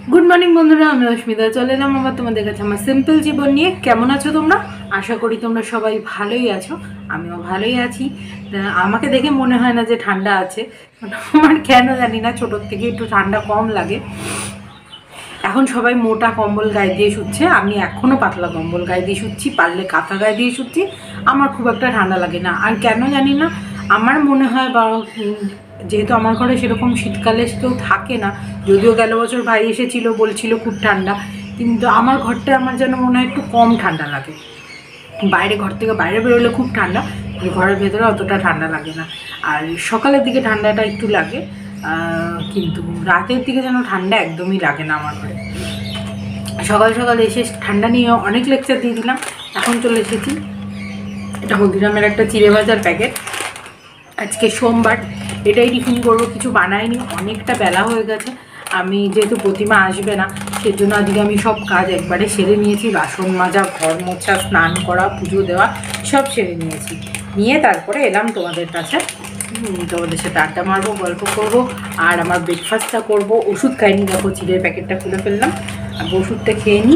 Good morning বন্ধুরা, আমি অস্মিতা চলে এলাম আবার তোমাদের কাছে আমার সিম্পল জীবন নিয়ে। কেমন আছো তোমরা? আশা করি তোমরা সবাই ভালোই আছো, আমিও ভালোই আছি। আমাকে দেখে মনে হয় না যে ঠান্ডা আছে, আমার কেন জানি না ছোটোর থেকে একটু ঠান্ডা কম লাগে। এখন সবাই মোটা কম্বল গায়ে দিয়ে শুচ্ছে, আমি এখনও পাতলা কম্বল গায়ে দিয়ে শুচ্ছি, পারলে কাঁথা গায়ে দিয়ে শুচ্ছি। আমার খুব একটা ঠান্ডা লাগে না, আর কেন জানি না আমার মনে হয় বা যেহেতু আমার ঘরে সেরকম শীতকালে কেউ থাকে না, যদিও গেল বছর ভাই এসেছিল বলছিল খুব ঠান্ডা, কিন্তু আমার ঘরটা আমার যেন মনে হয় একটু কম ঠান্ডা লাগে। বাইরে ঘর থেকে বাইরে বেরোলে খুব ঠান্ডা, ঘরের ভেতরে অতটা ঠান্ডা লাগে না। আর সকালের দিকে ঠান্ডাটা একটু লাগে, কিন্তু রাতের দিকে যেন ঠান্ডা একদমই লাগে না আমার ঘরে। সকাল সকাল এসে ঠান্ডা নিয়ে অনেক লেকচার দিয়ে দিলাম। এখন চলে এসেছি, এটা হলদিরামের একটা চিড়ে ভাজার প্যাকেট। আজকে সোমবার, এটাই টিফিন করবো, কিছু বানাইনি, অনেকটা বেলা হয়ে গেছে। আমি যেহেতু প্রতিমা আসবে না, সেজন্য আজকে আমি সব কাজ একবারে সেরে নিয়েছি। বাসন মাজা, ঘর মোছা, স্নান করা, পুজো দেওয়া সব সেরে নিয়েছি। নিয়ে তারপরে এলাম তোমাদের কাছে, তোমাদের সাথে আড্ডা মারবো, গল্প করবো, আর আমার ব্রেকফাস্টটা করবো। ওষুধ খাইনি, দেখো চিড়ের প্যাকেটটা খুলে ফেললাম, আর ওষুধটা খেয়ে নিই।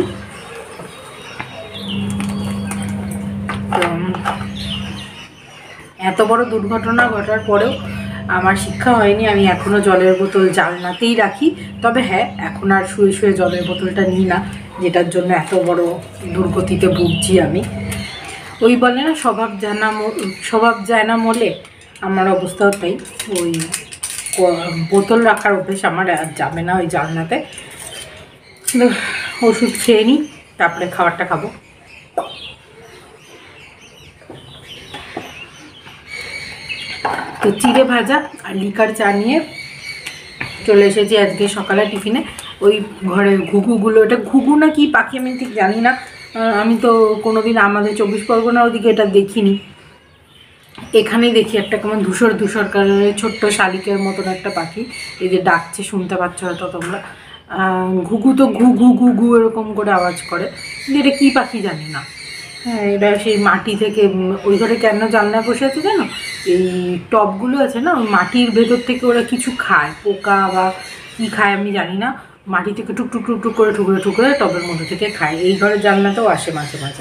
এত বড় দুর্ঘটনা ঘটার পরেও আমার শিক্ষা হয়নি, আমি এখনও জলের বোতল জানলাতেই রাখি। তবে হ্যাঁ, এখন আর শুয়ে শুয়ে জলের বোতলটা নিই না, যেটার জন্য এত বড় দুর্গতিতে ভুগছি আমি। ওই বলে না, স্বভাব যায় না মলে, আমার অবস্থাও তাই। ওই বোতল রাখার অভ্যেস আমার আর যাবে না ওই জানলাতে। ওষুধ খেয়ে নিই, তারপরে খাবারটা খাবো। তো চিড়ে ভাজা আর লিকার চা নিয়ে চলে এসেছি আজকে সকালে টিফিনে। ওই ঘরে ঘুঘুগুলো, এটা ঘুঘু না কি পাখি আমি ঠিক জানি না, আমি তো কোনোদিন আমাদের 24 পরগনার ওদিকে এটা দেখিনি। এখানেই দেখি একটা কেমন ধূসর ধূসর কালারের ছোট্ট শালিকের মতন একটা পাখি, এই যে ডাকছে, শুনতে পাচ্ছ হয়তো তোমরা। ঘুঘু তো ঘু ঘু ঘু ঘু এরকম করে আওয়াজ করে, কিন্তু এটা কী পাখি জানি না। হ্যাঁ, এটা সেই মাটি থেকে, ওই ঘরে কেন জানলায় বসে আছে জানো, এই টবগুলো আছে না, ওই মাটির ভেতর থেকে ওরা কিছু খায়, পোকা বা কী খায় আমি জানি না, মাটি থেকে টুক টুক টুক টুক করে ঠুকরে ঠুকরে টবের মধ্যে থেকে খায়। এই ঘরের জানলাতেও আসে মাঝে মাঝে।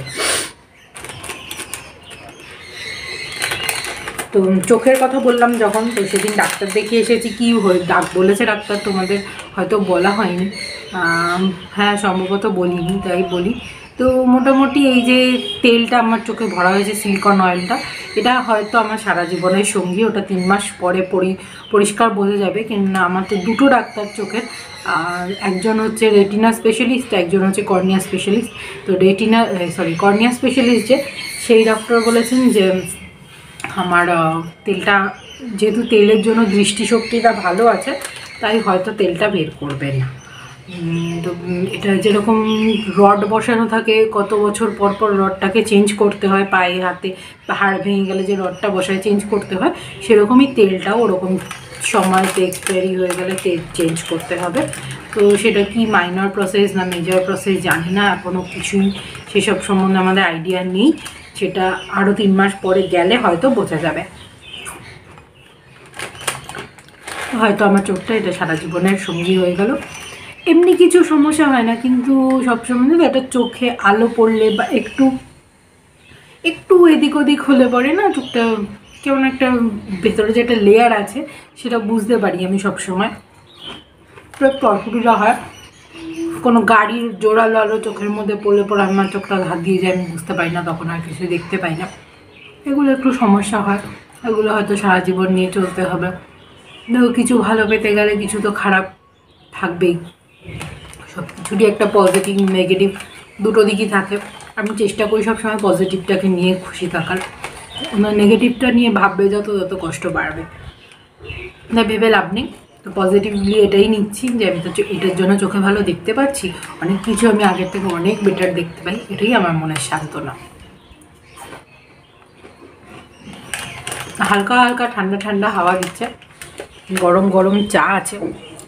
তো চোখের কথা বললাম যখন, তো সেদিন ডাক্তার দেখিয়ে এসেছি। কী বলেছে ডাক্তার তোমাদের হয়তো বলা হয়নি, হ্যাঁ সম্ভবত বলিনি, তাই বলি। তো মোটামুটি এই যে তেলটা আমার চোখে ভরা হয়েছে, সিলিকন অয়েলটা, এটা হয়তো আমার সারা জীবনের সঙ্গী। ওটা 3 মাস পরে পরিষ্কার বোঝা যাবে। কিন্তু আমার তো দুটো ডাক্তার চোখের, আর একজন হচ্ছে রেটিনা স্পেশালিস্ট, একজন হচ্ছে কর্নিয়া স্পেশালিস্ট। তো কর্নিয়া স্পেশালিস্ট যে, সেই ডক্টর বলেছেন যে আমার তেলটা, যেহেতু তেলের জন্য দৃষ্টিশক্তিটা ভালো আছে, তাই হয়তো তেলটা বের করবে না। তো এটা যেরকম রড বসানো থাকে, কত বছর পর পর রডটাকে চেঞ্জ করতে হয়, পায়ে হাতে হাড় ভেঙে গেলে যে রডটা বসায় চেঞ্জ করতে হয়, সেরকমই তেলটাও ওরকম সময়তে এক্সপায়ারি হয়ে গেলে তেল চেঞ্জ করতে হবে। তো সেটা কি মাইনর প্রসেস না মেজর প্রসেস জানি না, এখনও কিছুই সেসব সম্বন্ধে আমাদের আইডিয়া নেই। সেটা আরও 3 মাস পরে গেলে হয়তো বোঝা যাবে। হয়তো আমার চোখটা এটা সারা জীবনের সঙ্গী হয়ে গেল। এমনি কিছু সমস্যা হয় না, কিন্তু সবসময় না একটা চোখে আলো পড়লে বা একটু এদিক ওদিক হলে পরে না চোখটা কেমন একটা, ভেতরে যে একটা লেয়ার আছে সেটা বুঝতে পারি আমি সবসময়। টর্কুটিলা হয়, কোনো গাড়ির জোরালো আলো চোখের মধ্যে পড়লে পরে আমার চোখটা হাত দিয়ে যায়, আমি বুঝতে পারি না, তখন আর কিছু দেখতে পাই না। এগুলো একটু সমস্যা হয়, এগুলো হয়তো সারা জীবন নিয়ে চলতে হবে। দেখো, কিছু ভালো পেতে গেলে কিছু তো খারাপ থাকবেই। সব কিছুরই একটা পজিটিভ নেগেটিভ দুটো দিকই থাকে। আমি চেষ্টা করি সবসময় পজিটিভটাকে নিয়ে খুশি থাকার, নেগেটিভটা নিয়ে ভাববে যত তত কষ্ট বাড়বে, না ভেবে লাভ নেই। তো পজিটিভলি এটাই নিচ্ছি যে আমি তো এটার জন্য চোখে ভালো দেখতে পাচ্ছি, অনেক কিছু আমি আগের থেকে অনেক বেটার দেখতে পাই, এটাই আমার মনের সান্ত্বনা। হালকা হালকা ঠান্ডা ঠান্ডা হাওয়া দিচ্ছে, গরম গরম চা আছে।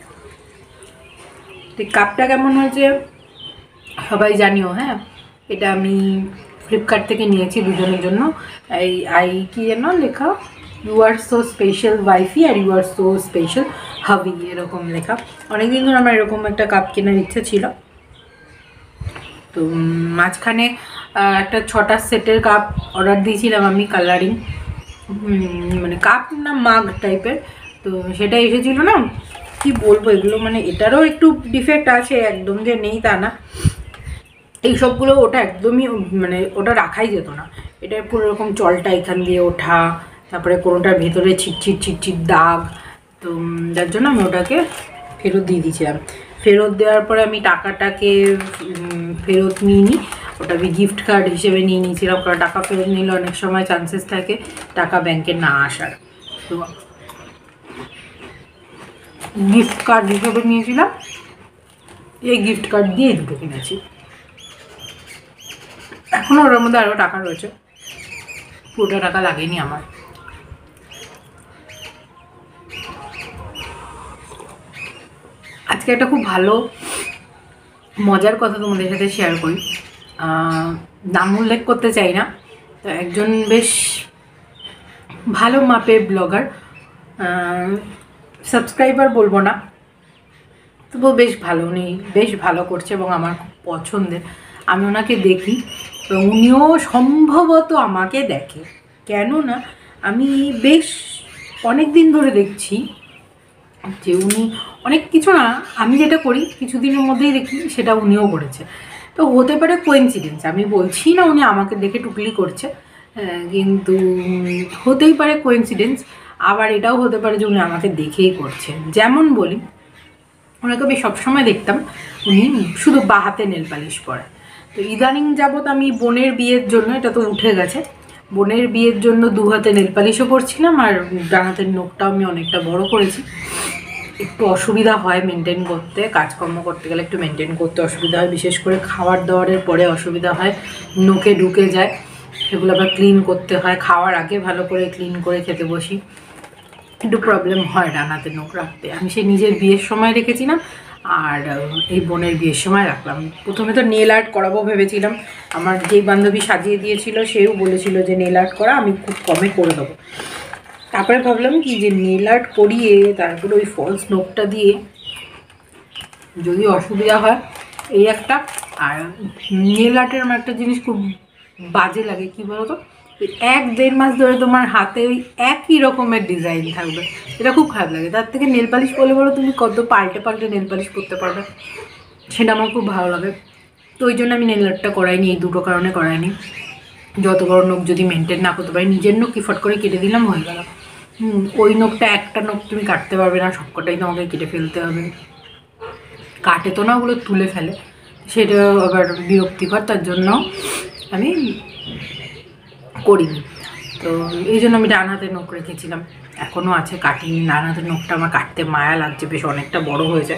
তো কাপটা কেমন হয়েছে সবাই জানিও। হ্যাঁ, এটা আমি ফ্লিপকার্ট থেকে নিয়েছি দুজনের জন্য। কি যেন লেখা, you are so special wifey আর you are so special hubby এরকম লেখা। অনেকদিন ধরে আমার এরকম একটা কাপ কেনার ইচ্ছা ছিল। তো মাঝখানে একটা 6টা সেটের কাপ অর্ডার দিয়েছিলাম আমি, কালারিং, মানে কাপ না মাগ টাইপের। তো সেটা এসেছিলো না, কি বলবো এগুলো, মানে এটারও একটু ডিফেক্ট আছে, একদম যে নেই তা না। এই সবগুলো ওটা একদমই মানে ওটা রাখাই যেত না। এটা পুরো এরকম চলটা এখান দিয়ে ওঠা, তারপরে কোনোটার ভেতরে ছিটছিট দাগ। তো যার জন্য আমি ওটাকে ফেরত দিয়ে দিয়েছিলাম। ফেরত দেওয়ার পরে আমি টাকাটাকে ফেরত নিইনি, ওটা আমি গিফট কার্ড হিসেবে নিয়ে নিয়েছিলাম, কারণ টাকা ফেরত নিলে অনেক সময় চান্সেস থাকে টাকা ব্যাংকে না আসার। তো গিফট কার্ড হিসেবে নিয়েছিলাম, এই গিফট কার্ড দিয়ে দুটো কিনেছি। এখনও ওটার মধ্যে আরও টাকা রয়েছে, পুরোটা টাকা লাগেনি আমার। আজকে একটা খুব ভালো মজার কথা তোমাদের সাথে শেয়ার করি। নাম উল্লেখ করতে চাই না, তো একজন বেশ ভালো মাপের ব্লগার, সাবস্ক্রাইবার বলবো না, তবুও বেশ ভালো, উনি বেশ ভালো করছে এবং আমার খুব পছন্দের। আমি ওনাকে দেখি এবং উনিও সম্ভবত আমাকে দেখে, কেননা আমি বেশ অনেক দিন ধরে দেখছি যে উনি অনেক কিছু না, আমি যেটা করি কিছুদিনের মধ্যেই দেখি সেটা উনিও করেছে। তো হতে পারে কোইন্সিডেন্স, আমি বলছি না উনি আমাকে দেখে টুকলি করছে, কিন্তু হতেই পারে কোইন্সিডেন্স। আবার এটাও হতে পারে যে উনি আমাকে দেখেই করছে। যেমন বলি, ওনাকে আমি সবসময় দেখতাম উনি শুধু বাঁ হাতে নেল পালিশ পরে। তো ইদানিং যাবৎ আমি বোনের বিয়ের জন্য, এটা তো উঠে গেছে, বোনের বিয়ের জন্য 2 হাতে নেল পালিশও করছিলাম, আর ডান হাতের নখটাও আমি অনেকটা বড় করেছি। একটু অসুবিধা হয় মেনটেন করতে, কাজকর্ম করতে গেলে একটু মেনটেন করতে অসুবিধা হয়, বিশেষ করে খাবার দাবারের পরে অসুবিধা হয়, নখে ঢুকে যায়, সেগুলো আবার ক্লিন করতে হয়। খাওয়ার আগে ভালো করে ক্লিন করে খেতে বসি, একটু প্রবলেম হয় ডান হাতে নখ রাখতে। আমি সেই নিজের বিয়ের সময় রেখেছিলাম, আর এই বোনের বিয়ের সময় রাখলাম। প্রথমে তো নেল আর্ট করাবো ভেবেছিলাম, আমার যেই বান্ধবী সাজিয়ে দিয়েছিল সেও বলেছিল যে নেল আর্ট করা, আমি খুব কমে করে দেবো। তারপরে ভাবলাম কি যে নেল আর্ট করিয়ে তারপরে ওই ফলস নখটা দিয়ে যদি অসুবিধা হয়, এই একটা। আর নেল আর্টের আমার একটা জিনিস খুব বাজে লাগে, কি বলতো, 1-1.5 মাস ধরে তোমার হাতে ওই একই রকমের ডিজাইন থাকবে, এটা খুব খারাপ লাগে। তার থেকে নেল পালিশ করলে বলো তুমি কত পাল্টে নেল পালিশ করতে পারবে, সেটা আমার খুব ভালো লাগে। তো ওই জন্য আমি নেল আর্টটা করাইনি, এই দুটো কারণে করাইনি। যত বড় নখ যদি মেনটেন না করতে পারি, নিজের নখ কি ফট করে কেটে দিলাম হয়ে গেল। ওই নখটা একটা নখ তুমি কাটতে পারবে না, সবকটাই তোমাকে কেটে ফেলতে হবে। কাটে তো না, ওগুলো তুলে ফেলে, সেটা আবার বিরক্তিকর, তার জন্য আমি করিনি। তো এই জন্য আমি ডান হাতের নখ রেখেছিলাম, এখনও আছে, কাটিনি। ডান হাতের নখটা আমার কাটতে মায়া লাগছে, বেশ অনেকটা বড় হয়েছে।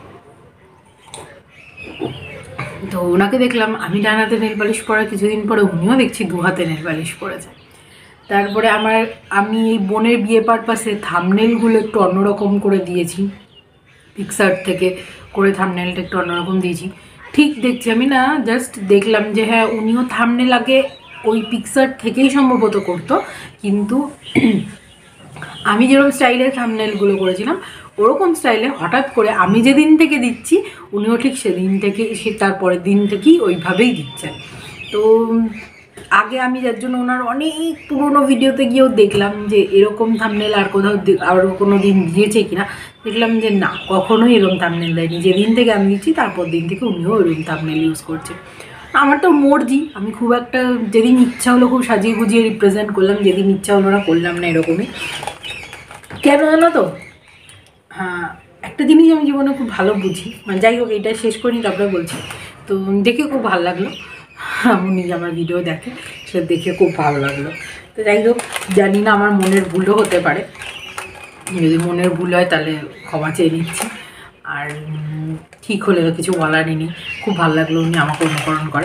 তো ওনাকে দেখলাম আমি ডান হাতে নেল পালিশ পরে, কিছুদিন পরে উনিও দেখছি 2 হাতে নেল পালিশ পরেছে। তারপরে আমি এই বোনের বিয়ে পারপাসে থাম্বনেলগুলো একটু অন্যরকম করে দিয়েছি, পিকসার্ট থেকে করে থাম্বনেলটা একটু অন্যরকম দিয়েছি। ঠিক দেখছি আমি, না জাস্ট দেখলাম যে হ্যাঁ উনিও থাম্বনেল আগে ওই পিকসার্ট থেকেই সম্ভবত করতো, কিন্তু আমি যেরকম স্টাইলে থাম্বনেলগুলো করেছিলাম ওরকম স্টাইলে হঠাৎ করে আমি যেদিন থেকে দিচ্ছি উনিও ঠিক সেদিন থেকে, তারপরের দিন থেকেই ওইভাবেই দিচ্ছেন। তো আগে আমি যার জন্য ওনার অনেক পুরোনো ভিডিওতে গিয়েও দেখলাম যে এরকম থাম্বনেল আর কোথাও আরও কোনো দিন দিয়েছে কিনা, দেখলাম যে না, কখনোই এরকম থাম্বনেল দেয়নি। যেদিন থেকে আমি দিচ্ছি তারপর দিন থেকে উনিও এরকম থাম্বনেল ইউজ করছে। আমার তো মর্জি, আমি খুব একটা, যেদিন ইচ্ছা হলো খুব সাজিয়ে গুজিয়ে রিপ্রেজেন্ট করলাম, যেদিন ইচ্ছা হলো না করলাম না, এরকমই। কেন জানো তো, হ্যাঁ একটা জিনিস আমি জীবনে খুব ভালো বুঝি, মানে যাই হোক এটা শেষ করি তারপরে বলছি। তো দেখে খুব ভালো লাগলো, উনি আমার ভিডিও দেখে, সে দেখে খুব ভালো লাগলো। তো যাই হোক, জানি না আমার মনের ভুলও হতে পারে, যদি মনের ভুল হয় তাহলে ক্ষমা চেয়ে নিচ্ছি, আর ঠিক হলে তো কিছু বলারই নেই। খুব ভালো লাগলো উনি আমাকে অনুকরণ করে।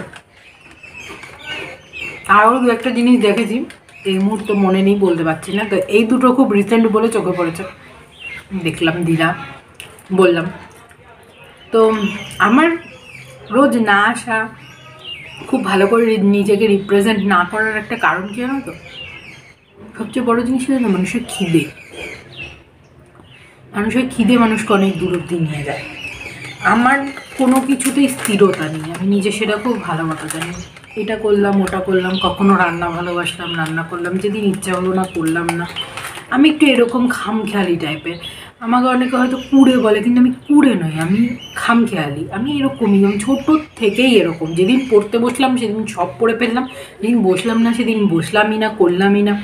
আরও 2-একটা জিনিস দেখেছি, এই মুহূর্তে মনে নেই, বলতে পারছি না। তো এই দুটো খুব রিসেন্ট বলে চোখে পড়েছে, দেখলাম, দিলাম, বললাম। তো আমার রোজ না আসা, খুব ভালো করে নিজেকে রিপ্রেজেন্ট না করার একটা কারণ কি জানো তো, সবচেয়ে বড় জিনিস হলো না মানুষের খিদে। মানুষের খিদে মানুষকে অনেক দূর অব্দি নিয়ে যায়। আমার কোনো কিছুতেই স্থিরতা নেই, আমি নিজে সেটা খুব ভালো মতো জানি। এটা করলাম ওটা করলাম, কখনো রান্না ভালোবাসলাম রান্না করলাম, যেদিন ইচ্ছা হলো না করলাম না। আমি একটু এরকম খামখেয়ালি টাইপের। আমাকে অনেকে হয়তো কুড়ে বলে, কিন্তু আমি কুড়ে নই, আমি খামখেয়ালি। আমি এরকমই, আমি ছোটো থেকেই এরকম। যেদিন পড়তে বসলাম সেদিন সব পড়ে ফেললাম, যেদিন বসলাম না সেদিন বসলামই না, করলামই না।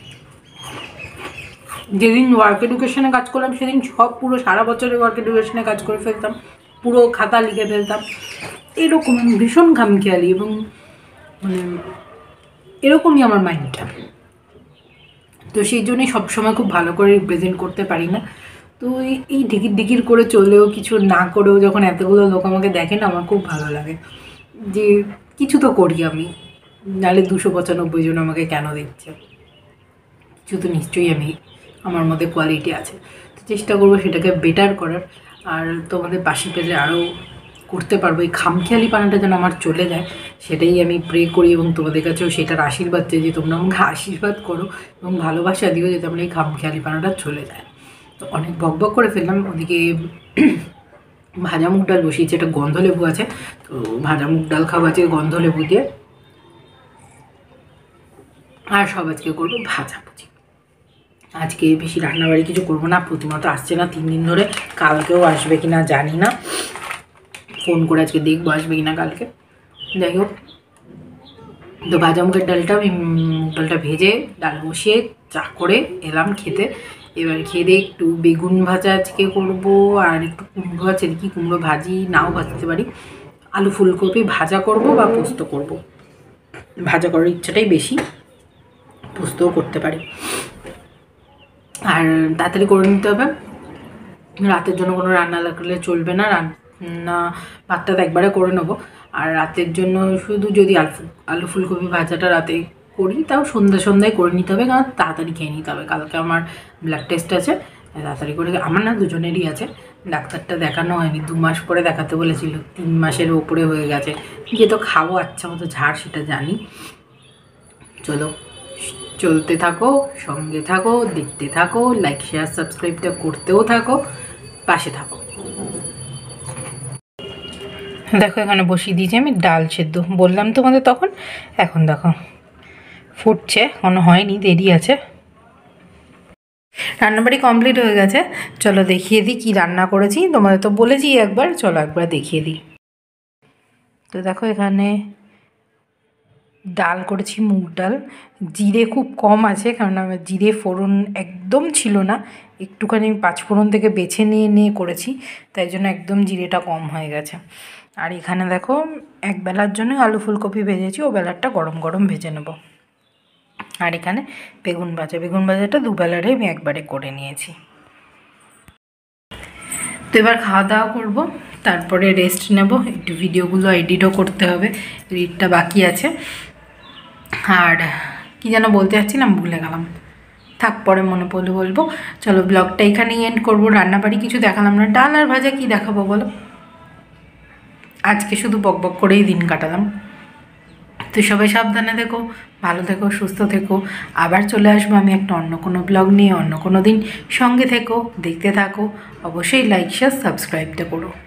যেদিন ওয়ার্ক এডুকেশনে কাজ করলাম সেদিন সব পুরো সারা বছরের ওয়ার্ক এডুকেশনে কাজ করে ফেলতাম, পুরো খাতা লিখে ফেলতাম। এরকম আমি ভীষণ খামখেয়ালি, এবং মানে এরকমই আমার মাইন্ডটা। তো সেই জন্যই সবসময় খুব ভালো করে রিপ্রেজেন্ট করতে পারি না। তো এই ডিকির করে চলেও কিছু না করেও যখন এতগুলো লোক আমাকে দেখেন, আমার খুব ভালো লাগে যে কিছু তো করি আমি, নাহলে 295 জন আমাকে কেন দেখছে, কিছু তো নিশ্চয়ই আমার মধ্যে কোয়ালিটি আছে। তো চেষ্টা করবো সেটাকে বেটার করার, আর তোমাদের পাশে পেলে আরও করতে পারবো। এই খামখেয়ালি পানাটা যেন আমার চলে যায়, সেটাই আমি প্রে করি, এবং তোমাদের কাছেও সেটার আশীর্বাদ চাই যে তোমরা আমাকে আশীর্বাদ করো এবং ভালোবাসা দিও যাতে আমার এই খামখেয়ালি পানাটা চলে যায়। তো অনেক বকবক করে ফেললাম। ওদিকে ভাজা মুগ ডাল বসিয়েছি, একটা গন্ধ লেবু আছে, তো ভাজা মুগ ডাল খাওয়া আছে গন্ধ লেবু দিয়ে। আর সব আজকে করবো ভাজাভুজি। আজকে বেশি রান্নাবাড়ি কিছু করবো না, প্রতিমা তো আসছে না 3 দিন ধরে, কালকেও আসবে কিনা জানি না, ফোন করে আজকে দেখবো আসবে কিনা কালকে। যাই হোক, তো ভাজা মুগের ডালটা আমি ডালটা ভেজে ডাল বসিয়ে চা করে এলাম খেতে। এবার খেয়ে দিয়ে একটু বেগুন ভাজা আজকে করবো, আর একটু কুমড়ো আছে, কি কুমড়ো ভাজি নাও ভাজতে পারি, আলু ফুলকপি ভাজা করব বা পোস্ত করব। ভাজা করার ইচ্ছাটাই বেশি, পোস্তও করতে পারি। আর তাড়াতাড়ি করে নিতে হবে, রাতের জন্য কোনো রান্না লাগলে চলবে না, রান্না ভাতটা একবারে করে নেবো। আর রাতের জন্য শুধু যদি আলু ফুলকপি ভাজাটা রাতে করি, তাও সন্ধ্যায় করে নিতে হবে, কারণ তাড়াতাড়ি খেয়ে নিতে হবে। কালকে আমার ব্লাড টেস্ট আছে, তাড়াতাড়ি করে, আমার না দুজনেরই আছে। ডাক্তারটা দেখানো হয়নি, 2 মাস পরে দেখাতে বলেছিল, 3 মাসের ওপরে হয়ে গেছে। যে তো খাবো আচ্ছা মতো ঝাড়, সেটা জানি। চলো চলতে থাকো, সঙ্গে থাকো, দেখতে থাকো, লাইক শেয়ার সাবস্ক্রাইবটা করতেও থাকো, পাশে থাকো। দেখো এখানে বসিয়ে দিয়েছি আমি ডাল সেদ্ধ, বললাম তোমাদের তখন। এখন দেখো ফুটছে, এখনো হয়নি, দেরি আছে। রান্নাবাড়ি কমপ্লিট হয়ে গেছে, চলো দেখিয়ে দিই কী রান্না করেছি। তোমাদের তো বলেছি একবার, চলো একবার দেখিয়ে দিই। তো দেখো এখানে ডাল করেছি, মুগ ডাল। জিরে খুব কম আছে, কারণ আমার জিরে ফোড়ন একদম ছিল না, একটুখানি 5 ফোড়ন থেকে বেছে নিয়ে করেছি, তাই জন্য একদম জিরেটা কম হয়ে গেছে। আর এখানে দেখো এক বেলার জন্য আলু ফুলকপি ভেজেছি, ও বেলারটা গরম গরম ভেজে নেব। আর এখানে বেগুন ভাজাটা 2 বেলারে আমি একবারে করে নিয়েছি। তো এবার খাওয়া দাওয়া করবো, তারপরে রেস্ট নেব, একটু ভিডিওগুলো এডিটও করতে হবে, এডিটটা বাকি আছে। আর কি যেন বলতে যাচ্ছিলাম, ভুলে গেলাম, থাক পরে মনে পড়লে বলবো। চলো ব্লগটা এখানেই এন্ড করবো। রান্নাবাড়ি কিছু দেখালাম না, ডাল আর ভাজা কি দেখাবো বলো, আজকে শুধু বকবক করেই দিন কাটালাম। তো সবাই সাবধানে থেকো, ভালো থেকো, সুস্থ থেকো। আবার চলে আসবো আমি একটা অন্য কোনো ব্লগ নিয়ে, অন্য কোনো দিন। সঙ্গে থেকো, দেখতে থাকো, অবশ্যই লাইক শেয়ার সাবস্ক্রাইবটা করো।